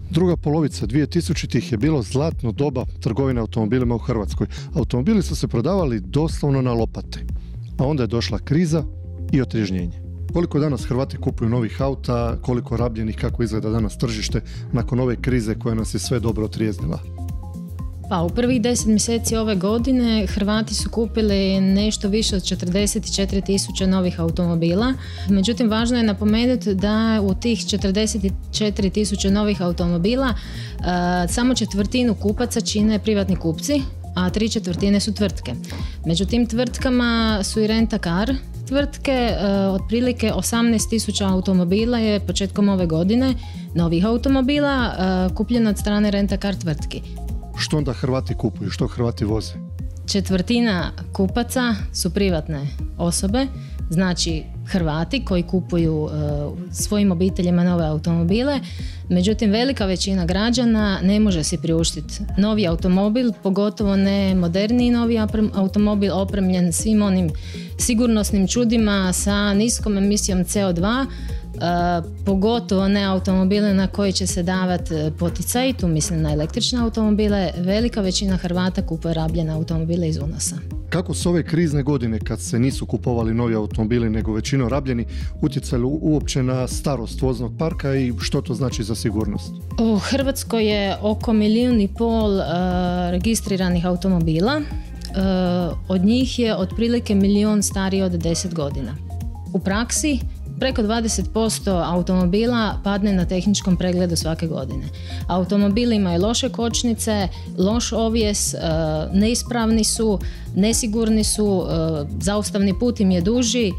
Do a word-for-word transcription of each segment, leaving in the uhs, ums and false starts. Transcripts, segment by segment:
Druga polovica dvije tisućitih je bilo zlatno doba trgovine automobilima u Hrvatskoj. Automobili su se prodavali doslovno na lopate. A onda je došla kriza i otrežnjenje. Koliko danas Hrvati kupuju novih auta, koliko rabljenih, kako izgleda danas tržište nakon ove krize koja nas je sve dobro otrijeznila? Pa u prvih deset mjeseci ove godine Hrvati su kupili nešto više od četrdeset četiri tisuće novih automobila. Međutim, važno je napomenuti da u tih četrdeset četiri tisuće novih automobila uh, samo četvrtinu kupaca čine privatni kupci, a tri četvrtine su tvrtke. Među tim tvrtkama su i rent-a-car tvrtke, uh, otprilike osamnaest tisuća automobila je početkom ove godine, novih automobila, uh, kupljeno od strane rent-a-car tvrtki. Što onda Hrvati kupuju? Što Hrvati voze? Četvrtina kupaca su privatne osobe, znači Hrvati koji kupuju uh, svojim obiteljima nove automobile. Međutim, velika većina građana ne može si priuštiti novi automobil, pogotovo ne moderniji novi automobil opremljen svim onim sigurnosnim čudima sa niskom emisijom C O dva, Uh, pogotovo ne automobile na koji će se davati poticaj, tu mislim na električne automobile. Velika većina Hrvata kupuje rabljene automobile iz unosa. Kako su ove krizne godine, kad se nisu kupovali novi automobili nego većinom rabljeni, utjecali uopće na starost voznog parka i što to znači za sigurnost? U Hrvatskoj je oko milijun i pol uh, registriranih automobila. Uh, od njih je otprilike milijun stariji od deset godina. U praksi preko dvadeset posto automobila padne na tehničkom pregledu svake godine. Automobili imaju loše kočnice, loš ovijes, neispravni su, nesigurni su, zaustavni put im je duži.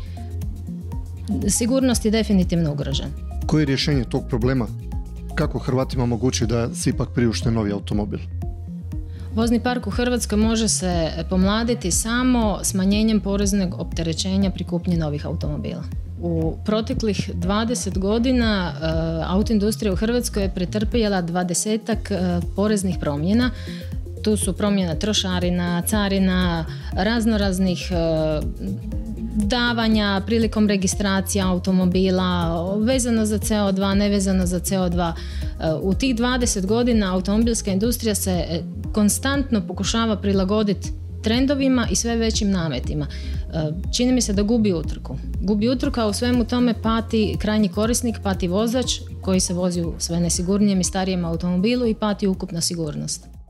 Sigurnost je definitivno ugrožena. Koje je rješenje tog problema? Kako Hrvatima omogući da se ipak priušte novi automobil? Vozni park u Hrvatskoj može se pomladiti samo smanjenjem poreznog opterećenja pri kupnji novih automobila. U proteklih dvadeset godina uh, autoindustrija u Hrvatskoj je pretrpjela dvadesetak uh, poreznih promjena. Tu su promjena trošarina, carina, raznoraznih uh, davanja prilikom registracije automobila, vezano za C O dva, nevezano za C O dva. Uh, u tih dvadeset godina automobilska industrija se konstantno pokušava prilagoditi trendovima i sve većim nametima. Čini mi se da gubi utrku. Gubi utrku, a u svemu tome pati krajnji korisnik, pati vozač koji se vozi u sve nesigurnijem i starijem automobilu i pati ukupna sigurnost.